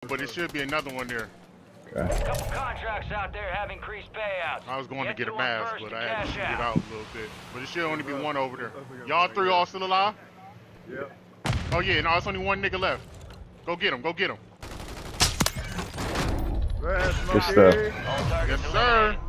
but it should be another one there. Okay. A couple contracts out there have increased payouts. I was going to Get get a to 'em mask, first but to I had to cash get out a little bit. But it should only be one over there. Y'all three all still alive? Yep. Oh yeah, no, it's only one nigga left. Go get him, go get him. Good stuff. All targets Yes, sir. eliminated.